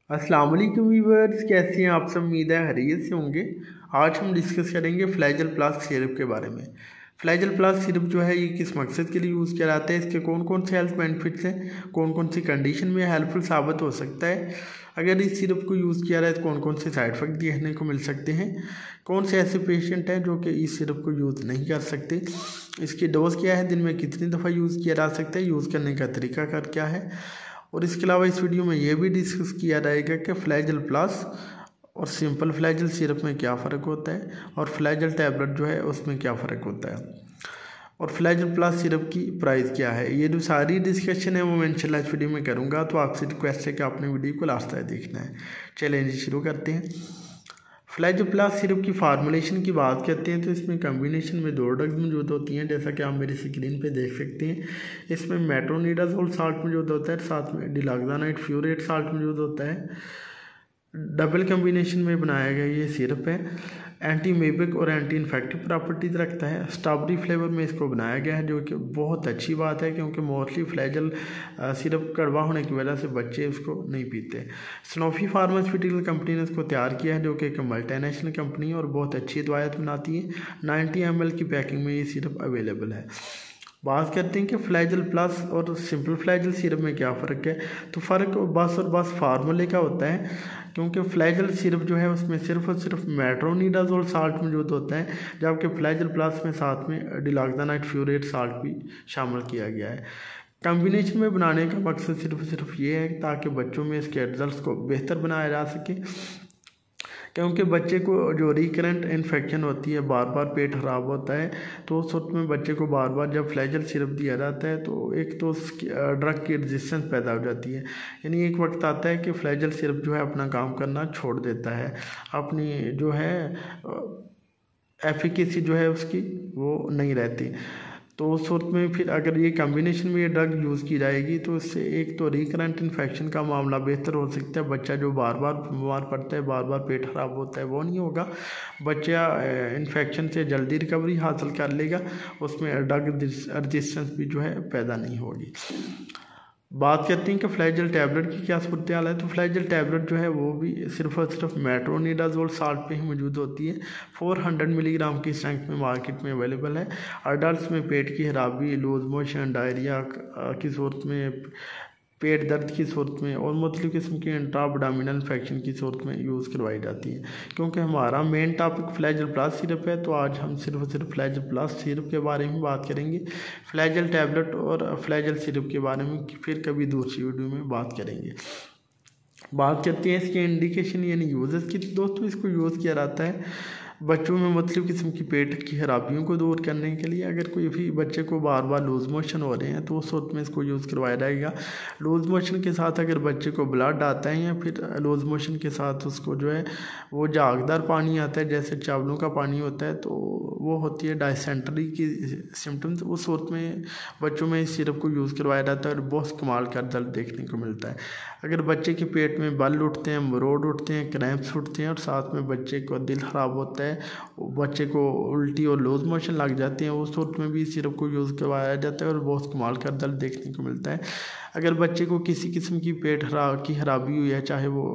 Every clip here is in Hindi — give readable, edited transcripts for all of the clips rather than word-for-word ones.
अस्सलाम वालेकुम व्यूअर्स, कैसे हैं आप सब। उम्मीद है खैरियत से होंगे। आज हम डिस्कस करेंगे फ्लैजल प्लस सिरप के बारे में। फ्लैजल प्लस सिरप जो है ये किस मकसद के लिए यूज़ किया जाता है, इसके कौन कौन से हेल्थ बेनिफिट्स हैं, कौन कौन सी कंडीशन में हेल्पफुल साबित हो सकता है, अगर इस सिरप को यूज़ किया जाए तो कौन कौन से साइड इफ़ेक्ट देखने को मिल सकते हैं, कौन से ऐसे पेशेंट हैं जो कि इस सिरप को यूज़ नहीं कर सकते, इसकी डोज क्या है, दिन में कितनी दफ़ा यूज़ किया जा सकता है, यूज़ करने का तरीका कर क्या है। और इसके अलावा इस वीडियो में ये भी डिस्कस किया जाएगा कि फ्लैजल प्लस और सिंपल फ्लैजल सिरप में क्या फ़र्क होता है और फ्लैजल टैबलेट जो है उसमें क्या फ़र्क होता है और फ्लैजल प्लस सिरप की प्राइस क्या है। ये जो सारी डिस्कशन है वो मैं इंशाल्लाह इस वीडियो में करूँगा, तो आपसे रिक्वेस्ट है कि आपने वीडियो को लास्ट तक देखना है। चलिए शुरू करते हैं। फ्लैजल प्लस सिरप की फार्मूलेशन की बात करते हैं तो इसमें कम्बिनेशन में 2 ड्रग्स मौजूद होती हैं, जैसा कि आप मेरी स्क्रीन पे देख सकते हैं। इसमें मेट्रोनिडाजोल साल्ट मौजूद होता है, साथ में डिलॉक्सानाइड फ्यूरेट साल्ट मौजूद होता है। डबल कम्बिनेशन में बनाया गया ये सिरप है। एंटी मेबिक और एंटी इन्फेक्टिव प्रॉपर्टीज़ रखता है। स्ट्रॉबेरी फ्लेवर में इसको बनाया गया है, जो कि बहुत अच्छी बात है क्योंकि मोस्टली फ्लैजल सिरप कड़वा होने की वजह से बच्चे उसको नहीं पीते। स्नोफी फार्मास्यूटिकल कंपनी ने इसको तैयार किया है, जो कि एक मल्टीनेशनल कंपनी है और बहुत अच्छी दवाइयाँ बनाती है। 90 ml की पैकिंग में ये सिरप अवेलेबल है। बात करते हैं कि फ्लैजल प्लस और सिंपल फ्लैजल सिरप में क्या फ़र्क है। तो फ़र्क बस और बस फार्मूले का होता है, क्योंकि फ्लैजल सिरप जो है उसमें सिर्फ और सिर्फ मेट्रोनिडाजोल साल्ट मौजूद होता है, जबकि फ्लैजल प्लस में साथ में डिलॉक्सानाइड फ्यूरेट साल्ट भी शामिल किया गया है। कॉम्बिनेशन में बनाने का मकसद सिर्फ ये है ताकि बच्चों में इसके रिजल्ट को बेहतर बनाया जा सके, क्योंकि बच्चे को जो रिकरेंट इन्फेक्शन होती है, बार बार पेट ख़राब होता है, तो उस वक्त में बच्चे को बार बार जब फ्लैजल सिरप दिया जाता है तो एक तो उसकी ड्रग की रेजिस्टेंस पैदा हो जाती है। यानी एक वक्त आता है कि फ्लैजल सिरप जो है अपना काम करना छोड़ देता है, अपनी जो है एफिकेसी जो है उसकी वो नहीं रहती। तो उस वक्त में फिर अगर ये कम्बिनेशन में ये ड्रग यूज़ की जाएगी तो इससे एक तो रिकरेंट इन्फेक्शन का मामला बेहतर हो सकता है। बच्चा जो बार बार बीमार पड़ता है, बार बार पेट ख़राब होता है, वो नहीं होगा। बच्चा इन्फेक्शन से जल्दी रिकवरी हासिल कर लेगा, उसमें ड्रग रजिस्टेंस भी जो है पैदा नहीं होगी। बात करते हैं कि फ्लैजल टैबलेट की क्या सूरत हाल है। तो फ्लैजल टैबलेट जो है वो भी सिर्फ और सिर्फ मेट्रोनिडाजोल साल्ट पे ही मौजूद होती है। 400 मिलीग्राम की स्ट्रेंथ में मार्केट में अवेलेबल है। अडल्ट में पेट की खराबी, लूज मोशन, डायरिया की सूरत में, पेट दर्द की सूरत में और मुख्तलिफ़ किस्म की इंट्राअबडोमिनल इन्फेक्शन की सूरत में यूज़ करवाई जाती है। क्योंकि हमारा main topic Flagyl plus syrup है, तो आज हम सिर्फ फ्लैजल प्लस सिरप के बारे में बात करेंगे। फ्लैजल टैबलेट और फ्लैजल सिरप के बारे में फिर कभी दूसरी वीडियो में बात करेंगे। बात करते हैं इसके इंडिकेशन यानी यूजेस की। दोस्तों, इसको यूज़ किया जाता है बच्चों में मुख्तलिफ़ किस्म की पेट की खराबियों को दूर करने के लिए। अगर कोई भी बच्चे को बार बार लूज़ मोशन हो रहे हैं तो उस वक्त में इसको यूज़ करवाया जाएगा। लूज़ मोशन के साथ अगर बच्चे को ब्लड आता है या फिर लूज़ मोशन के साथ उसको जो है वो झागदार पानी आता है, जैसे चावलों का पानी होता है, तो वो होती है डायसेंट्री की सिम्टम्स। उस वक्त में बच्चों में इस सिरप को यूज़ करवाया जाता है और बहुत कमाल का रिजल्ट देखने को मिलता है। अगर बच्चे के पेट में बल उठते हैं, मरोड़ उठते हैं, क्रैम्प्स उठते हैं और साथ में बच्चे को दिल ख़राब होता है, बच्चे को उल्टी और लूज मोशन लग जाते हैं, उस वक्त में भी सिरप को यूज़ करवाया जाता है और बहुत कमाल का रिजल्ट देखने को मिलता है। अगर बच्चे को किसी किस्म की पेट की खराबी हुई है, चाहे वो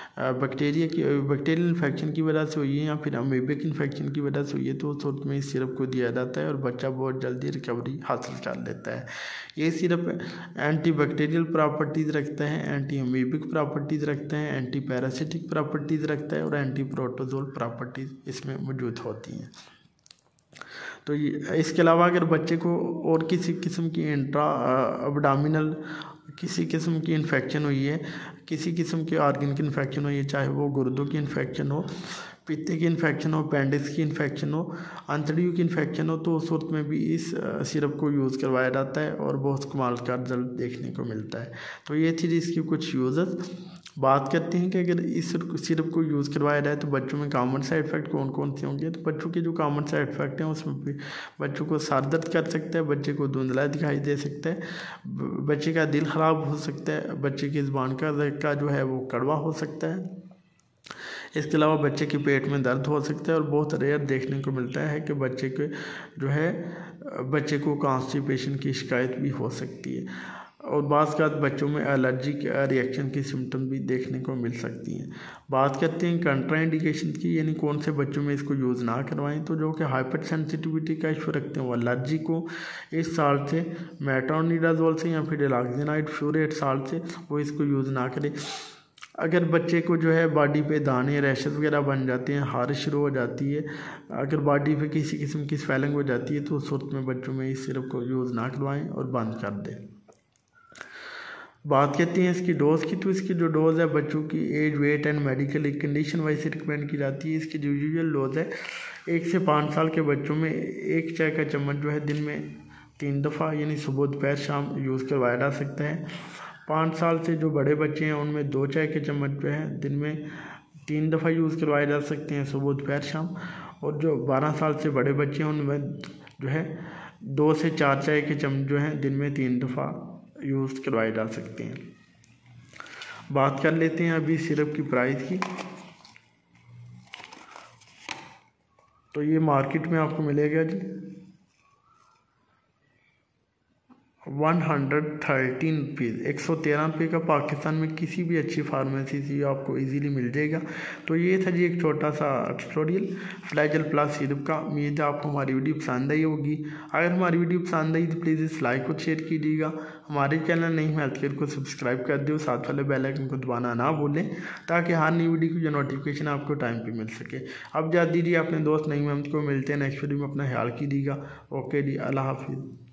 बैक्टीरियल इन्फेक्शन की वजह से हुई है या फिर अमीबिक इन्फेक्शन की वजह से हुई है, तो उस वक्त में इस सिरप को दिया जाता है और बच्चा बहुत जल्दी रिकवरी हासिल कर लेता है। ये सिरप एंटी बैक्टीरियल प्रॉपर्टीज़ रखता है, एंटी अमीबिक प्रॉपर्टीज़ रखता है, एंटी पैरासिटिक प्रॉपर्टीज़ रखता है और एंटी प्रोटोजोल प्रॉपर्टीज़ इसमें मौजूद होती हैं। तो ये इसके अलावा अगर बच्चे को और किसी किस्म की इंट्रा अबडामिनल किसी किस्म की इन्फेक्शन हुई है, किसी किस्म के ऑर्गन की इन्फेक्शन हुई है, चाहे वो गुर्दों की इन्फेक्शन हो, पित्ते की इन्फेक्शन हो, अपेंडिक्स की इन्फेक्शन हो, आंतड़ियों की इन्फेक्शन हो, तो उस वक्त में भी इस सिरप को यूज़ करवाया जाता है और बहुत कमाल का रिजल्ट देखने को मिलता है। तो ये थी इसकी कुछ यूज़ेस। बात करते हैं कि अगर इस सिरप को यूज़ करवाया जाए तो बच्चों में कॉमन साइड इफ़ेक्ट कौन कौन से होंगे। तो बच्चों के जो कॉमन साइड इफ़ेक्ट हैं उसमें भी बच्चों को सर दर्द कर सकता है, बच्चे को धुंधला दिखाई दे सकता है, बच्चे का दिल ख़राब हो सकता है, बच्चे की ज़ुबान का जो है वो कड़वा हो सकता है। इसके अलावा बच्चे के पेट में दर्द हो सकता है और बहुत रेयर देखने को मिलता है कि बच्चे को कॉन्स्टिपेशन की शिकायत भी हो सकती है। और बाज़ का बच्चों में एलर्जी के रिएक्शन की सिम्टम भी देखने को मिल सकती हैं। बात करते हैं कंट्राइंडिकेशन की, यानी कौन से बच्चों में इसको यूज़ ना करवाएं। तो जो कि हाइपर सेंसिटिविटी का इशू रखते हैं वो एलर्जी को इस साल से मेट्रोनिडाजोल से या फिर डिलॉक्सिनाइड फ्यूरेट साल से वो इसको यूज़ ना करें। अगर बच्चे को जो है बॉडी पे दाने रैशेस वगैरह बन जाते हैं, खारिश शुरू हो जाती है, अगर बॉडी पे किसी किस्म की स्वेलिंग हो जाती है तो उस सूरत में बच्चों में इस सिरप को यूज़ ना करवाएं और बंद कर दें। बात करते हैं इसकी डोज़ की, तो इसकी जो डोज़ है बच्चों की age, weight and medical condition wise recommend की जाती है। इसकी जो यूजुअल डोज़ है 1 से 5 साल के बच्चों में 1 चाय का चम्मच जो है दिन में 3 दफ़ा यानी सुबह दोपहर शाम यूज़ करवाया जा सकता है। 5 साल से जो बड़े बच्चे हैं उनमें 2 चाय के चम्मच जो है दिन में 3 दफ़ा यूज़ करवाए जा सकते हैं, सुबह दोपहर शाम। और जो 12 साल से बड़े बच्चे हैं उनमें जो है 2 से 4 चाय के चम्मच जो हैं दिन में 3 दफ़ा यूज़ करवाए जा सकते हैं। बात कर लेते हैं अभी सिरप की प्राइस की। तो ये मार्केट में आपको मिलेगा जी 113 रुपीज़, 113 रुपये का पाकिस्तान में किसी भी अच्छी फार्मेसी से आपको इजीली मिल जाएगा। तो ये था जी एक छोटा सा ट्यूटोरियल फ्लैजल प्लस सिरप का। उम्मीद है आपको हमारी वीडियो पसंद आई होगी। अगर हमारी वीडियो पसंद आई तो प्लीज़ इस लाइक और शेयर कीजिएगा। हमारे चैनल नहीं हेल्थ केयर को सब्सक्राइब कर दो, साथ वाले बेल आइकन को दबाना ना भूलें ताकि हर नई वीडियो की जो नोटिफिकेशन आपको टाइम पे मिल सके। अब जा दीजिए अपने दोस्त नई मेहमत को, मिलते हैं नेक्स्ट वीडियो में, अपना ख्याल कीजिएगा। ओके जी, अल्लाह हाफिज़।